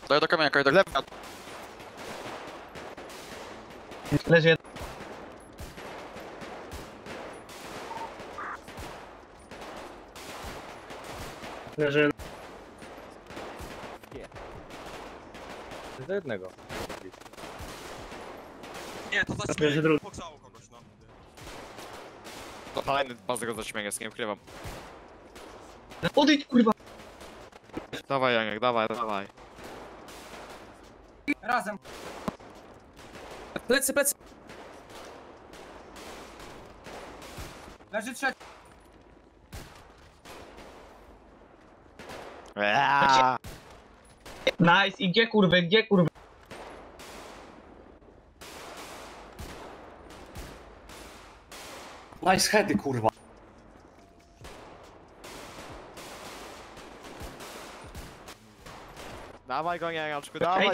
Daj do kamienia, do Lewa. Leży jeden. Leży jeden. Do jednego. Nie, to Leży zaśmieje, drugi. pogrzało kogoś, no. To fajny pas tego zaćmienia, nie ukrywam. Odejdź, kurwa! Dawaj Janiek, dawaj. Razem. Plecy. Leży trzeci. Nice, i gdzie kurwy, Nice heady, kurwa. Dawaj go Janiaczku, dawaj.